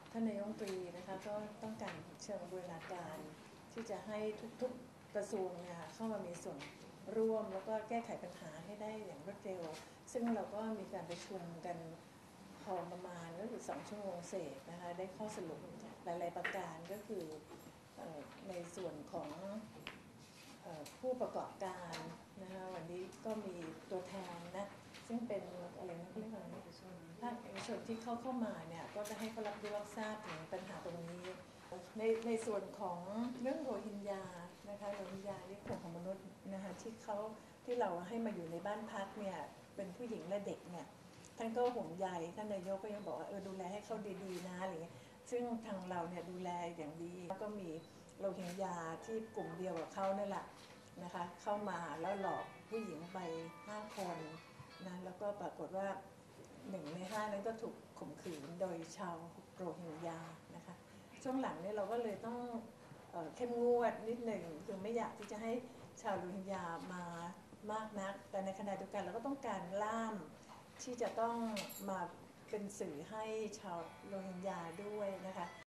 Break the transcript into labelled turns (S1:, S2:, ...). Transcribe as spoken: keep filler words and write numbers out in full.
S1: ท่านนายกรัฐมนตรีนะคะก็ต้องการเชิงบูรณาการที่จะให้ทุกๆกระทรวงเนี่ยเข้ามามีส่วนร่วมแล้วก็แก้ไขปัญหาให้ได้อย่างรวดเร็วซึ่งเราก็มีการประชุมกันพอประมาณก็คือสองชั่วโมงเศษนะคะได้ข้อสรุปหลายๆประการก็คือในส่วนของผู้ประกอบการนะคะวันนี้ก็มีตัวแทนนะซึ่งเป็นอะไรนะเรียกว่าอะไรภาคเอกชนที่เข้าเข้ามาเนี่ยก็จะให้เขารับรู้รับทราบถึงปัญหาตรงนี้ในในส่วนของเรื่องโรฮิงญานะคะโรฮิงญานี่กลุ่มของมนุษย์นะคะที่เขาที่เราให้มาอยู่ในบ้านพักเนี่ยเป็นผู้หญิงและเด็กเนี่ยท่านก็ห่วงใยท่านนายกก็ยังบอกว่าเออดูแลให้เขาดีๆนะอะไรเงี้ยซึ่งทางเราเนี่ยดูแลอย่างดีแล้วก็มีโรฮิงญาที่กลุ่มเดียวกับเขานั่นแหละนะคะเข้ามาแล้วหลอกผู้หญิงไปห้าคนนะแล้วก็ปรากฏว่าหนึ่งในห้านั้นก็ถูกข่มขืนโดยชาวโรฮิงญานะคะช่วงหลังเนี่ยเราก็เลยต้องเข้มงวดนิดหนึ่งคือไม่อยากที่จะให้ชาวโรฮิงญามามากนักแต่ในขณะเดียวกันเราก็ต้องการล่ามที่จะต้องมาเป็นสื่อให้ชาวโรฮิงญาด้วยนะคะ